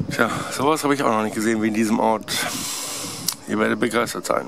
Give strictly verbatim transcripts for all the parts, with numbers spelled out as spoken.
Tja, sowas habe ich auch noch nicht gesehen wie in diesem Ort. Ihr werdet begeistert sein.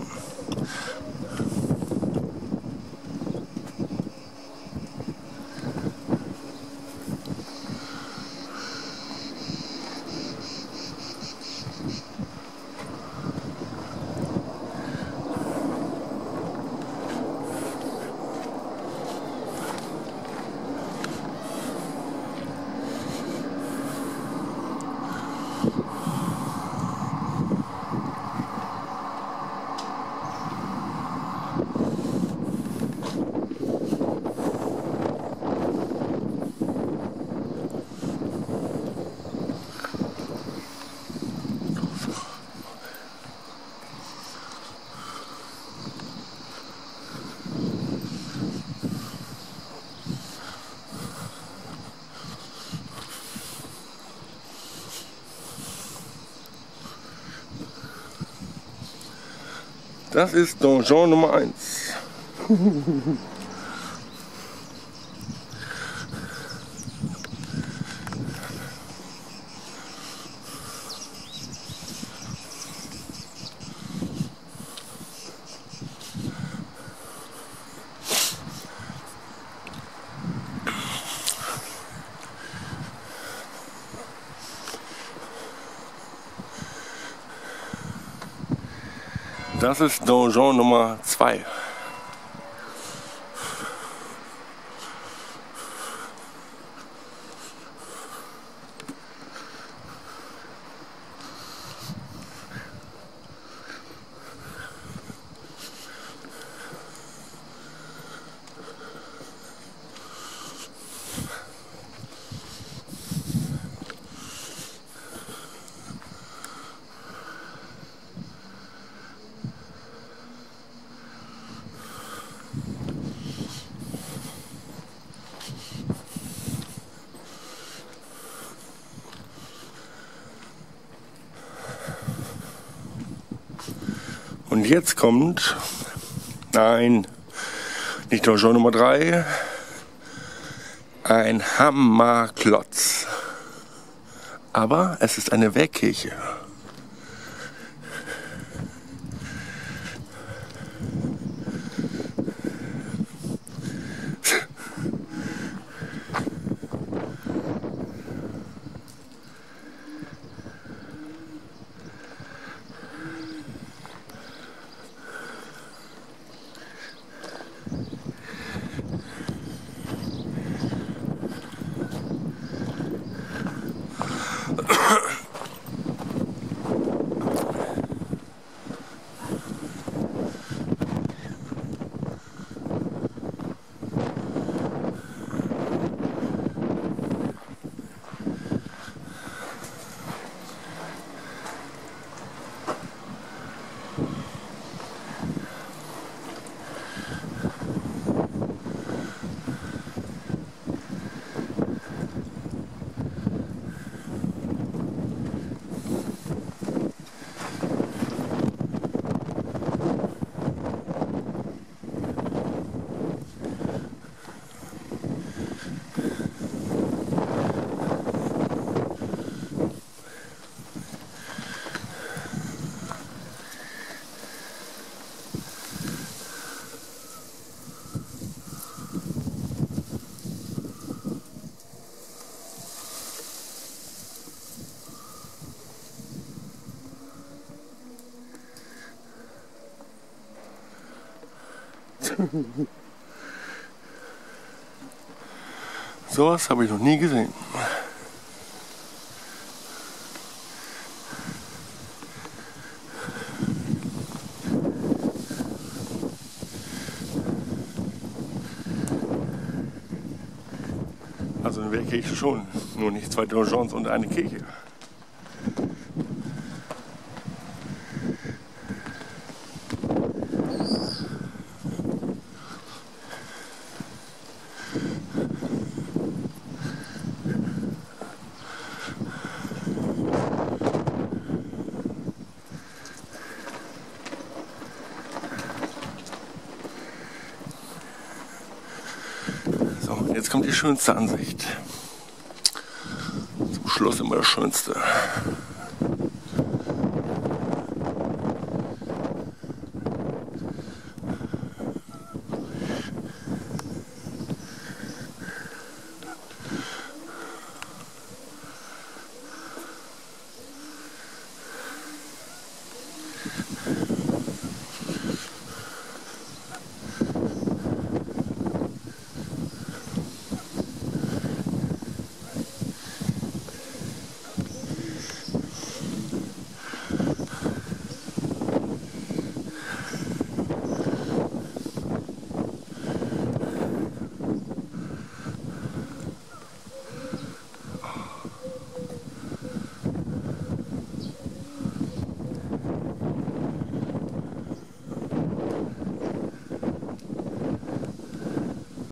Das ist Donjon Nummer eins. Das ist Donjon Nummer zwei. Und jetzt kommt, nein, nicht Donjon Nummer drei, ein Hammerklotz. Aber es ist eine Wehrkirche. Sowas habe ich noch nie gesehen. Also eine Wehrkirche schon, nur nicht zwei Donjons und eine Kirche. Jetzt kommt die schönste Ansicht. Zum Schluss immer das Schönste.